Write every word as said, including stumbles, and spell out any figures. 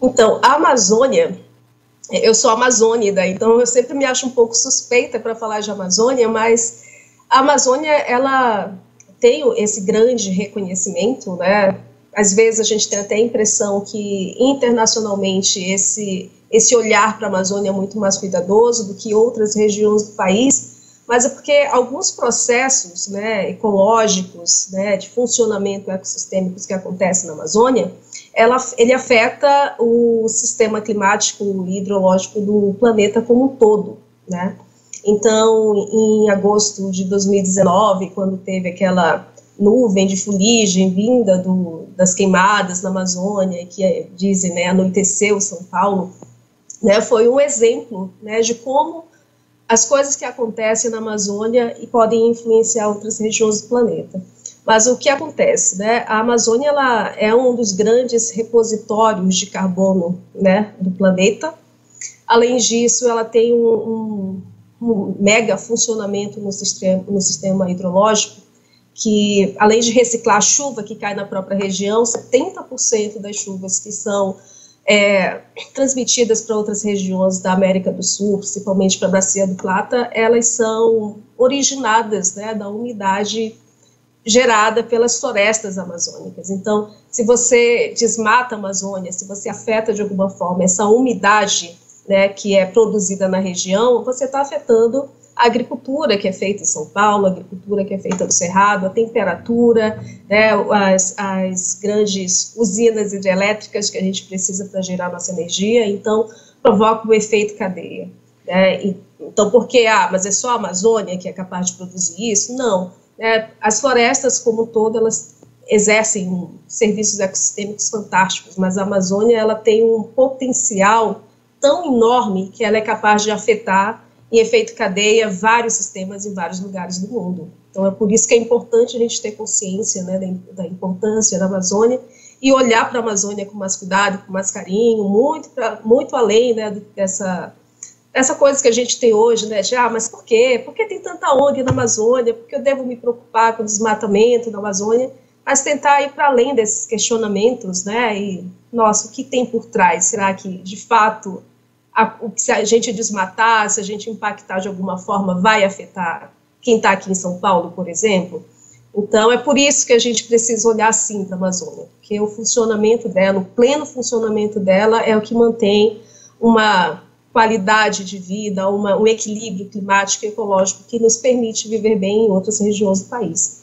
Então, a Amazônia, eu sou amazônida, então eu sempre me acho um pouco suspeita para falar de Amazônia, mas a Amazônia, ela tem esse grande reconhecimento, né? Às vezes a gente tem até a impressão que internacionalmente esse, esse olhar para a Amazônia é muito mais cuidadoso do que outras regiões do país, mas é porque alguns processos, né, ecológicos, né, de funcionamento ecossistêmicos que acontecem na Amazônia, ela, ele afeta o sistema climático e hidrológico do planeta como um todo, né? Então, em agosto de dois mil e dezenove, quando teve aquela nuvem de fuligem vinda do, das queimadas na Amazônia, que dizem, né, anoiteceu São Paulo, né, foi um exemplo, né, de como as coisas que acontecem na Amazônia e podem influenciar outras regiões do planeta. Mas o que acontece, né? A Amazônia, ela é um dos grandes repositórios de carbono, né, do planeta. Além disso, ela tem um, um, um mega funcionamento no sistema, no sistema hidrológico, que além de reciclar a chuva que cai na própria região, setenta por cento das chuvas que são é, transmitidas para outras regiões da América do Sul, principalmente para a Bacia do Plata, elas são originadas, né, da umidade gerada pelas florestas amazônicas. Então, se você desmata a Amazônia, se você afeta de alguma forma essa umidade, né, que é produzida na região, você está afetando a agricultura que é feita em São Paulo, a agricultura que é feita no Cerrado, a temperatura, né, as, as grandes usinas hidrelétricas que a gente precisa para gerar nossa energia, então provoca o efeito cadeia. Né? E, então, por que, ah, mas é só a Amazônia que é capaz de produzir isso? Não. É, as florestas, como um todo, elas exercem um, serviços ecossistêmicos fantásticos, mas a Amazônia ela tem um potencial tão enorme que ela é capaz de afetar, em efeito cadeia, vários sistemas em vários lugares do mundo. Então, é por isso que é importante a gente ter consciência, né, da, da importância da Amazônia e olhar para a Amazônia com mais cuidado, com mais carinho, muito, pra, muito além, né, dessa... Essa coisa que a gente tem hoje, né, de, ah, mas por quê? Por que tem tanta O N G na Amazônia? Por que eu devo me preocupar com o desmatamento na Amazônia? Mas tentar ir para além desses questionamentos, né, e, nossa, o que tem por trás? Será que, de fato, a, o, se a gente desmatar, se a gente impactar de alguma forma, vai afetar quem está aqui em São Paulo, por exemplo? Então, é por isso que a gente precisa olhar assim para a Amazônia, porque o funcionamento dela, o pleno funcionamento dela é o que mantém uma qualidade de vida, uma, um equilíbrio climático e ecológico que nos permite viver bem em outras regiões do país.